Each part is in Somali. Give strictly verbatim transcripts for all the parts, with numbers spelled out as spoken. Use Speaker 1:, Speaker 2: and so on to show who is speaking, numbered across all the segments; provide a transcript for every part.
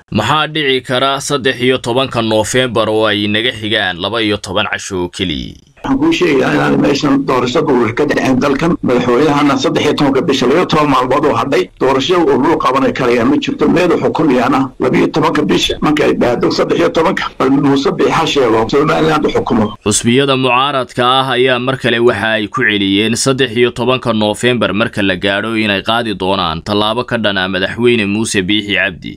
Speaker 1: maxaa dhici kara saddex iyo tobanka Noofembar oo ay naga xigaan laba iyo toban casho kaliya
Speaker 2: waxaan sheegay inaan meeshan doorashada uu ka dhacay dalkan madaxweynaha saddex iyo tobanka bisha laba iyo toban maalmood oo hadhay doorashada uu qabanay kaliya ma jirto meel xukumayana laba iyo tobanka bisha marka ay dhaado saddex iyo tobanka bal Muuse Biixi sheego Soomaaliland xukumo
Speaker 1: xusbiyada mucaaradka ah ayaa mar kale waxa ay ku celiyeen saddex iyo tobanka Noofembar marka la gaaro inay qaadi doonaan tallaabo ka dhan ah madaxweyne Muuse Biixi Cabdi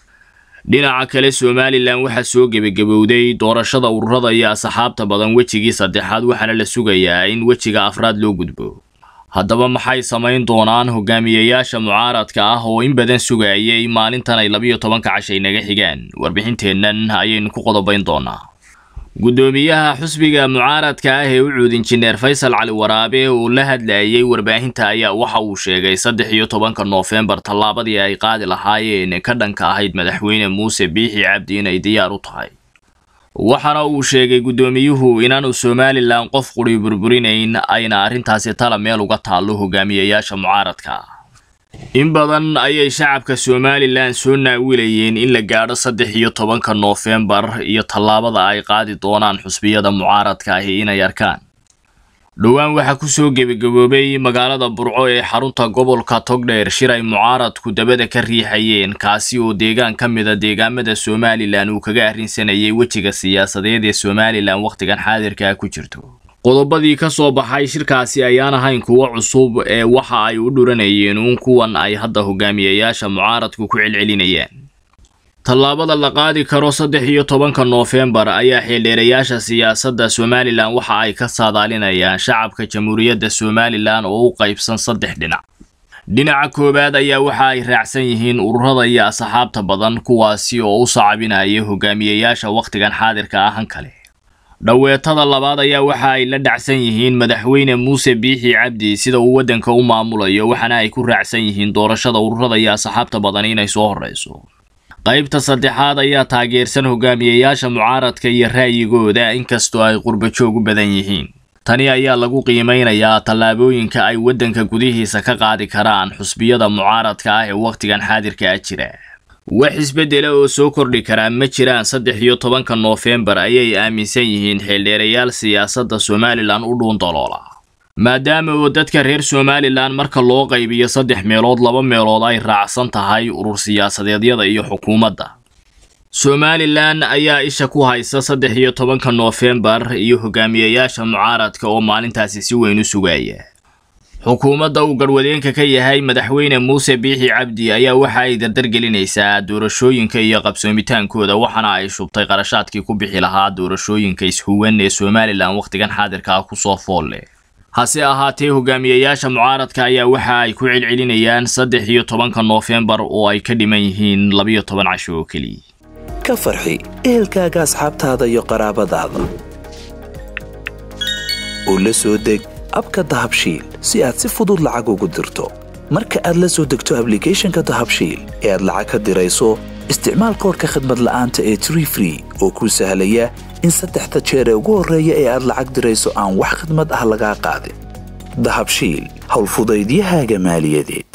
Speaker 1: dhinaca kale Soomaaliland waxa soo gabagabowday doorashada ururada iyo asxaabta badan wajigii saddexaad waxaana la sugayaa in wajiga afraad loo gudbo haddaba maxay sameyn doonaan hogaamiyayaasha mucaaradka ah oo in badan sugayay maalintan ay laba iyo tobanka cashay naga xigaan warbixinteennan ayaynu ku qodobayn doonaa gudoomiyaha xusbiga mucaaradka ah ee u cuud injineer Faysal Cali Waraabe oo la hadlayay warbaahinta ayaa waxa uu sheegay saddex iyo tobanka Noofembar tallaabadii ay qaadi lahaayeen ka dhanka ahayd madaxweyne Muuse Biixi Cabdi inay diyaar u tahay waxana uu sheegay gudoomiyuhu inaanu Soomaaliland qof qori burburinayn ayna arintaasi tala meel uga taalo hogaamiyayaasha mucaaradka in badan ayay shacabka Soomaaliland soo naawilayeen in la gaaro saddex iyo tobanka Noofembar iyo tallaabada ay qaadi doonaan xusbiyada mucaaradka ah inay arkaan dhawaan waxa ku soo gabagaboobay magaalada Burco ee xarunta gobolka Togdheer shiray mucaaradku dabada ka riixayeen kaasi oo deegaan kamid ah deegaamada Soomaaliland uu kaga arrinsanayay wajiga siyaasadeed ee Soomaaliland waqtigan xaadirka ku jirto qodobadii ka soo baxay shirkaasi ayaan ahayn kuwa cusub ee waxa ay u dhuranayeen uun kuwan ay hadda hogaamiyayaasha mucaaradku ku celcelinayaan tallaabada la qaadi karo saddex iyo tobanka Noofembar ayaa xildheerayaasha siyaasadda Soomaaliland waxa ay ka saadaalinayaan shacabka jamhuuriyadda Soomaaliland oo u qaybsan saddex dhinac dhinaca koobaad ayaa waxa ay raacsan yihiin ururada iyo asxaabta badan kuwaasi oo u sacabinaya hogaamiyayaasha waqtigan xaadirka ah kale dhaweetada labaad ayaa waxa ay la dhacsan yihiin madaxweyne Muuse Biixi Cabdi sida uu wadanka u maamulayo waxana ay ku raacsan yihiin doorashada ururada iyo asxaabta badan inay soo horeyso qaybta saddexaad ayaa taageersan hogaamiyayaasha mucaaradka iyo raayigooda inkastoo ay qurba joog u badan yihiin tani ayaa lagu qiimeynayaa tallaabooyinka ay wadanka gudihiisa ka qaadi karaan xusbiyada mucaaradka ah ee waqtigan xaadirka ah jira wax isbedel oo soo kordhi kara ma jiraan saddex iyo tobanka Noofembar ayay aaminsan yihiin xildheerayaal siyaasadda Soomaaliland u dhuun daloola maadaama oo dadka reer Soomaaliland marka loo qaybiyo saddex meelood laba meelood ay raacsan tahay urur siyaasadeedyada iyo xukuumadda Soomaaliland ayaa isha ku haysa saddex iyo tobanka Noofembar iyo hogaamiyayaasha mucaaradka oo maalintaasi si weyn u sugaya xukuumadda uu garwadeenka ka yahay madaxweyne Muuse Biixi Cabdi ayaa waxa ay dardar gelinaysaa doorashooyinka iyo qabsoomitaankooda waxana ay shubtay qarashaadkii ku bixi lahaa doorashooyinka ishuwan ee Soomaaliland waqtigan xaadirka ku soo foole hase ahaatee hogaamiyayaasha mucaaradka ayaa waxa ay ku celcelinayaan saddex iyo tobanka Noofembar oo ay ka dhiman yihiin laba iyo toban casho kaliya
Speaker 3: ka farxi ehelkaaga asxaabtaada iyo qaraabadaada oo la soo deg abka Dahabshiil si aad si fudud lacag ugu dirto marka aad la soo degto application-ka Dahabshiil ee aad lacag ka dirayso isticmaal koodka khidmad la'aanta ee Tree Free oo ku sahlaya in saddexda jeer ee ugu horeeya ee aad lacag dirayso aan wax khidmad ah laga qaadin Dahabshiil hawl fudaydiyahaaga maaliyadeed